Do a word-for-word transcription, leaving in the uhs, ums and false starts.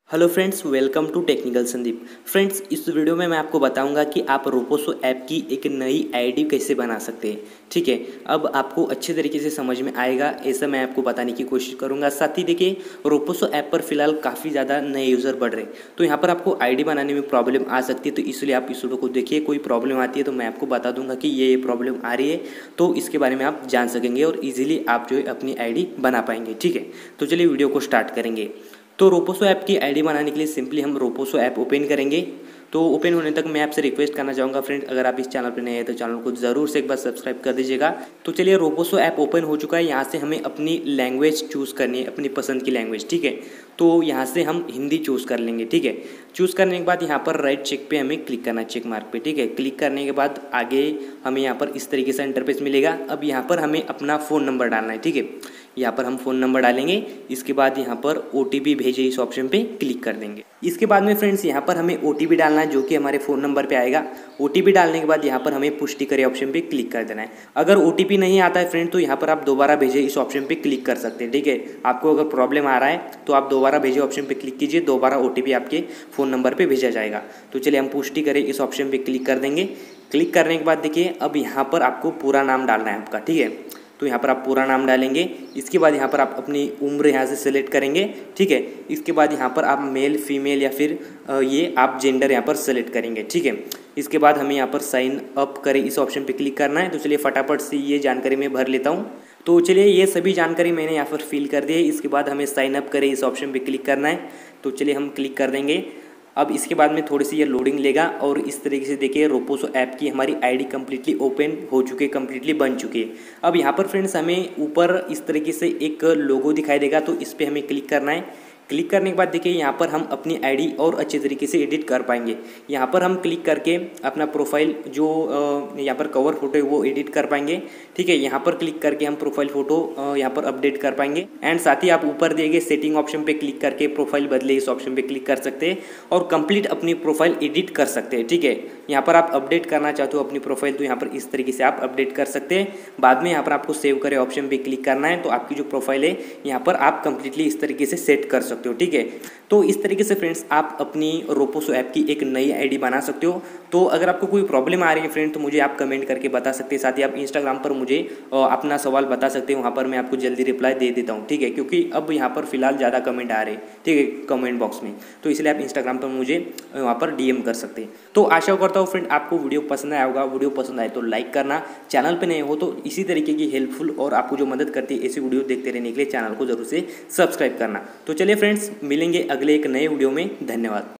Hello friends, welcome to technical Sandeep. Friends, इस video में मैं आपको बताऊंगा कि आप रोपोसो ऐप की एक नई आईडी कैसे बना सकते हैं। ठीक है, अब आपको अच्छे तरीके से समझ में आएगा, ऐसा मैं आपको बताने की कोशिश करूंगा। साथ ही देखिए, रोपोसो ऐप पर फिलहाल काफ़ी ज़्यादा नए यूज़र बढ़ रहे हैं, तो यहाँ पर आपको आईडी बनाने में प्रॉब्लम आ सकती है। तो इसलिए आप इस वीडियो को देखिए, कोई प्रॉब्लम आती है तो मैं आपको बता दूंगा कि ये ये प्रॉब्लम आ रही है, तो इसके बारे में आप जान सकेंगे और ईजिली आप जो है अपनी आईडी बना पाएंगे। ठीक है, तो चलिए वीडियो को स्टार्ट करेंगे। तो रोपोसो ऐप की आईडी बनाने के लिए सिंपली हम रोपोसो ऐप ओपन करेंगे। तो ओपन होने तक मैं आपसे रिक्वेस्ट करना चाहूँगा फ्रेंड, अगर आप इस चैनल पर नए हैं तो चैनल को ज़रूर से एक बार सब्सक्राइब कर दीजिएगा। तो चलिए, रोपोसो ऐप ओपन हो चुका है। यहाँ से हमें अपनी लैंग्वेज चूज़ करनी है, अपनी पसंद की लैंग्वेज। ठीक है, तो यहाँ से हम हिंदी चूज़ कर लेंगे। ठीक है, चूज़ करने के बाद यहाँ पर राइट चेक पे हमें क्लिक करना है, चेक मार्क पे। ठीक है, क्लिक करने के बाद आगे हमें यहाँ पर इस तरीके से इंटरफेस मिलेगा। अब यहाँ पर हमें अपना फ़ोन नंबर डालना है। ठीक है, यहाँ पर हम फ़ोन नंबर डालेंगे। इसके बाद यहाँ पर ओ टी पी भेजे, इस ऑप्शन पे क्लिक कर देंगे। इसके बाद में फ्रेंड्स यहाँ पर हमें ओ टी पी डालना है, जो कि हमारे फ़ोन नंबर पे आएगा। ओ टी पी डालने के बाद यहाँ पर हमें पुष्टि करें ऑप्शन पे क्लिक कर देना है। अगर ओ टी पी नहीं आता है फ्रेंड, तो यहाँ पर आप दोबारा भेजे, इस ऑप्शन पे क्लिक कर सकते हैं। ठीक है, आपको अगर प्रॉब्लम आ रहा है तो आप दोबारा भेजे ऑप्शन पे क्लिक कीजिए, दोबारा ओ टी पी आपके फ़ोन नंबर पर भेजा जाएगा। तो चलिए, हम पुष्टि करें, इस ऑप्शन पर क्लिक कर देंगे। क्लिक करने के बाद देखिए, अब यहाँ पर आपको पूरा नाम डालना है आपका। ठीक है, तो यहाँ पर आप पूरा नाम डालेंगे। इसके बाद यहाँ पर आप अपनी उम्र यहाँ से सेलेक्ट करेंगे। ठीक है, इसके बाद यहाँ पर आप मेल फीमेल या फिर ये आप जेंडर यहाँ पर सेलेक्ट करेंगे। ठीक है, इसके बाद हमें यहाँ पर साइन अप करें, इस ऑप्शन पे क्लिक करना है। तो चलिए, फटाफट से ये जानकारी मैं भर लेता हूँ। तो चलिए, ये सभी जानकारी मैंने यहाँ पर फिल कर दी है। इसके बाद हमें साइन अप करें, इस ऑप्शन पर क्लिक करना है। तो चलिए, हम क्लिक कर देंगे। अब इसके बाद में थोड़ी सी ये लोडिंग लेगा और इस तरीके से देखिए, रोपोसो ऐप की हमारी आईडी कंप्लीटली ओपन हो चुकी है, कंप्लीटली बन चुकी है। अब यहाँ पर फ्रेंड्स हमें ऊपर इस तरीके से एक लोगो दिखाई देगा, तो इस पर हमें क्लिक करना है। क्लिक करने के बाद देखिए, यहाँ पर हम अपनी आईडी और अच्छे तरीके से एडिट कर पाएंगे। यहाँ पर हम क्लिक करके अपना प्रोफाइल जो यहाँ पर कवर फोटो है वो एडिट कर पाएंगे। ठीक है, यहाँ पर क्लिक करके हम प्रोफाइल फोटो यहाँ पर अपडेट कर पाएंगे। एंड साथ ही आप ऊपर दिए गए सेटिंग ऑप्शन पे क्लिक करके प्रोफाइल बदले, इस ऑप्शन पे क्लिक कर सकते हैं और कंप्लीट अपनी प्रोफाइल एडिट कर सकते हैं। ठीक है, यहाँ पर आप अपडेट करना चाहते हो अपनी प्रोफाइल, तो यहाँ पर इस तरीके से आप अपडेट कर सकते हैं। बाद में यहाँ पर आपको सेव करे ऑप्शन पे क्लिक करना है, तो आपकी जो प्रोफाइल है यहाँ पर आप कंप्लीटली इस तरीके से सेट कर सकते हो। ठीक है, तो इस तरीके से फ्रेंड्स आप अपनी रोपोसो ऐप की एक नई आईडी बना सकते हो। तो अगर आपको कोई प्रॉब्लम आ रही है फ्रेंड, तो मुझे आप कमेंट करके बता सकते हैं। साथ ही आप इंस्टाग्राम पर मुझे अपना सवाल बता सकते हैं, वहाँ पर मैं आपको जल्दी रिप्लाई दे देता हूँ। ठीक है, क्योंकि अब यहाँ पर फिलहाल ज़्यादा कमेंट आ रहे हैं, ठीक है, कमेंट बॉक्स में, तो इसलिए आप इंस्टाग्राम पर मुझे वहाँ पर डी एम कर सकते हैं। तो आशा करता हूँ फ्रेंड आपको वीडियो पसंद आया होगा। वीडियो पसंद आए तो लाइक करना, चैनल पर नए हो तो इसी तरीके की हेल्पफुल और आपको जो मदद करती है ऐसी वीडियो देखते रहने के लिए चैनल को जरूर से सब्सक्राइब करना। तो चलिए फ्रेंड्स, मिलेंगे अगले एक नए वीडियो में। धन्यवाद।